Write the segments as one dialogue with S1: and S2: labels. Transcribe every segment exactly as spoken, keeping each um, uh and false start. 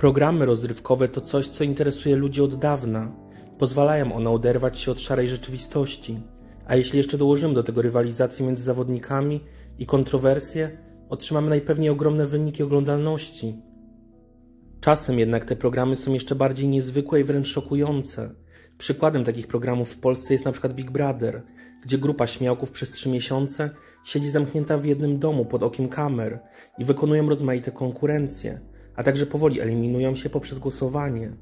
S1: Programy rozrywkowe to coś, co interesuje ludzi od dawna. Pozwalają one oderwać się od szarej rzeczywistości. A jeśli jeszcze dołożymy do tego rywalizację między zawodnikami i kontrowersje, otrzymamy najpewniej ogromne wyniki oglądalności. Czasem jednak te programy są jeszcze bardziej niezwykłe i wręcz szokujące. Przykładem takich programów w Polsce jest na przykład Big Brother, gdzie grupa śmiałków przez trzy miesiące siedzi zamknięta w jednym domu pod okiem kamer i wykonują rozmaite konkurencje, a także powoli eliminują się poprzez głosowanie.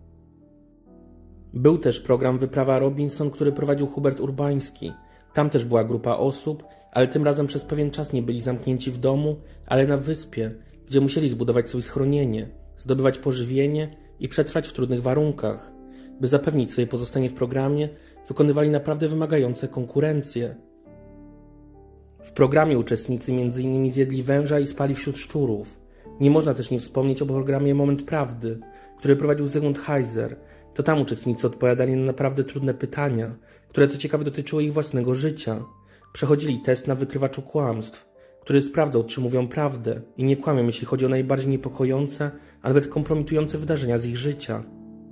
S1: Był też program Wyprawa Robinson, który prowadził Hubert Urbański. Tam też była grupa osób, ale tym razem przez pewien czas nie byli zamknięci w domu, ale na wyspie, gdzie musieli zbudować sobie schronienie, zdobywać pożywienie i przetrwać w trudnych warunkach. By zapewnić sobie pozostanie w programie, wykonywali naprawdę wymagające konkurencje. W programie uczestnicy między innymi zjedli węża i spali wśród szczurów. Nie można też nie wspomnieć o programie Moment Prawdy, który prowadził Zygmunt Heiser. To tam uczestnicy odpowiadali na naprawdę trudne pytania, które to ciekawe dotyczyły ich własnego życia. Przechodzili test na wykrywaczu kłamstw, który sprawdzał, czy mówią prawdę i nie kłamią, jeśli chodzi o najbardziej niepokojące, a nawet kompromitujące wydarzenia z ich życia.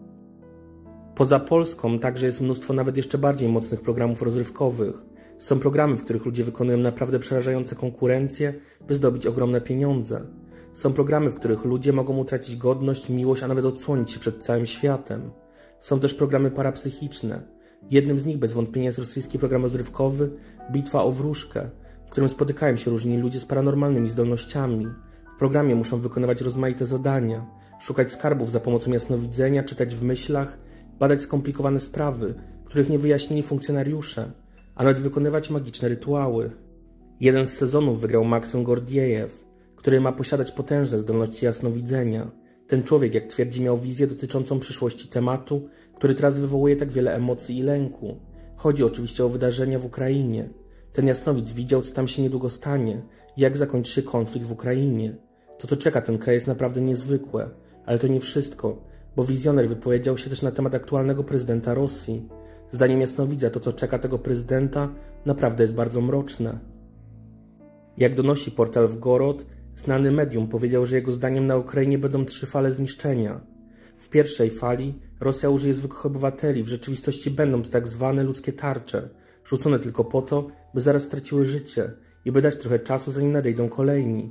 S1: Poza Polską także jest mnóstwo nawet jeszcze bardziej mocnych programów rozrywkowych. Są programy, w których ludzie wykonują naprawdę przerażające konkurencje, by zdobyć ogromne pieniądze. Są programy, w których ludzie mogą utracić godność, miłość, a nawet odsłonić się przed całym światem. Są też programy parapsychiczne. Jednym z nich bez wątpienia jest rosyjski program rozrywkowy Bitwa o wróżkę, w którym spotykają się różni ludzie z paranormalnymi zdolnościami. W programie muszą wykonywać rozmaite zadania, szukać skarbów za pomocą jasnowidzenia, czytać w myślach, badać skomplikowane sprawy, których nie wyjaśnili funkcjonariusze, a nawet wykonywać magiczne rytuały. Jeden z sezonów wygrał Maksym Gordiejew, który ma posiadać potężne zdolności jasnowidzenia. Ten człowiek, jak twierdzi, miał wizję dotyczącą przyszłości tematu, który teraz wywołuje tak wiele emocji i lęku. Chodzi oczywiście o wydarzenia w Ukrainie. Ten jasnowidz widział, co tam się niedługo stanie i jak zakończy się konflikt w Ukrainie. To, co czeka ten kraj, jest naprawdę niezwykłe, ale to nie wszystko, bo wizjoner wypowiedział się też na temat aktualnego prezydenta Rosji. Zdaniem jasnowidza to, co czeka tego prezydenta, naprawdę jest bardzo mroczne. Jak donosi portal Wgorod, znany medium powiedział, że jego zdaniem na Ukrainie będą trzy fale zniszczenia. W pierwszej fali Rosja użyje zwykłych obywateli, w rzeczywistości będą to tak zwane ludzkie tarcze, rzucone tylko po to, by zaraz straciły życie i by dać trochę czasu, zanim nadejdą kolejni.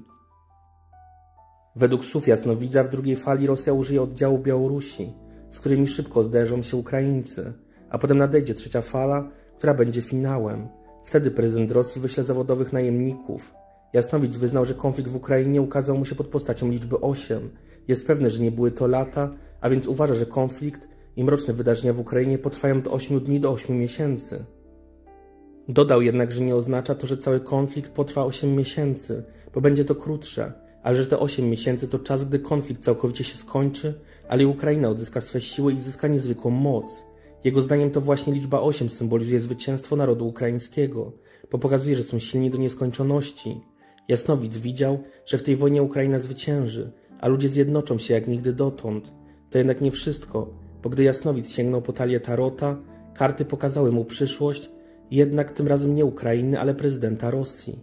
S1: Według słów jasnowidza w drugiej fali Rosja użyje oddziału Białorusi, z którymi szybko zderzą się Ukraińcy, a potem nadejdzie trzecia fala, która będzie finałem. Wtedy prezydent Rosji wyśle zawodowych najemników. Jasnowidz wyznał, że konflikt w Ukrainie ukazał mu się pod postacią liczby osiem. Jest pewny, że nie były to lata, a więc uważa, że konflikt i mroczne wydarzenia w Ukrainie potrwają od ośmiu dni do ośmiu miesięcy. Dodał jednak, że nie oznacza to, że cały konflikt potrwa osiem miesięcy, bo będzie to krótsze, ale że te osiem miesięcy to czas, gdy konflikt całkowicie się skończy, ale i Ukraina odzyska swe siły i zyska niezwykłą moc. Jego zdaniem to właśnie liczba osiem symbolizuje zwycięstwo narodu ukraińskiego, bo pokazuje, że są silni do nieskończoności. Jasnowidz widział, że w tej wojnie Ukraina zwycięży, a ludzie zjednoczą się jak nigdy dotąd. To jednak nie wszystko, bo gdy jasnowidz sięgnął po talię tarota, karty pokazały mu przyszłość, jednak tym razem nie Ukrainy, ale prezydenta Rosji.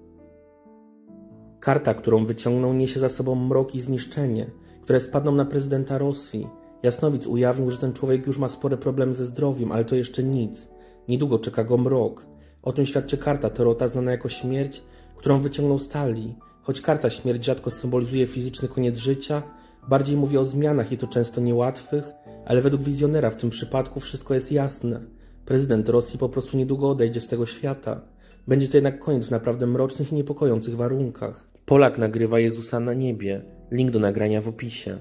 S1: Karta, którą wyciągnął, niesie za sobą mrok i zniszczenie, które spadną na prezydenta Rosji. Jasnowidz ujawnił, że ten człowiek już ma spore problemy ze zdrowiem, ale to jeszcze nic. Niedługo czeka go mrok. O tym świadczy karta tarota znana jako śmierć, którą wyciągnął z talii. Choć karta śmierć rzadko symbolizuje fizyczny koniec życia, bardziej mówi o zmianach i to często niełatwych, ale według wizjonera w tym przypadku wszystko jest jasne. Prezydent Rosji po prostu niedługo odejdzie z tego świata. Będzie to jednak koniec w naprawdę mrocznych i niepokojących warunkach. Polak nagrywa Jezusa na niebie. Link do nagrania w opisie.